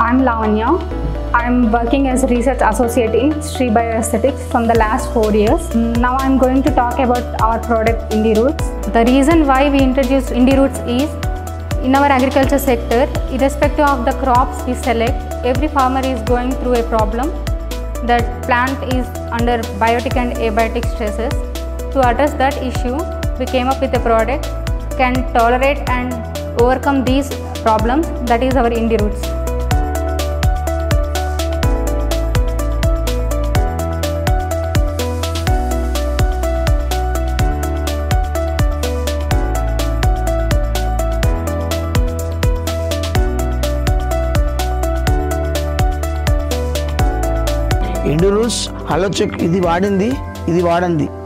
I'm Lavanya. I'm working as research associate in Sri BioAesthetics from the last 4 years. Now I'm going to talk about our product Indiroots. The reason why we introduced Indiroots is, in our agriculture sector, irrespective of the crops we select, every farmer is going through a problem. That plant is under biotic and abiotic stresses. To address that issue, we came up with a product can tolerate and overcome these problems, that is our Indiroots. Indiroots, hello check, ఇది వాడింది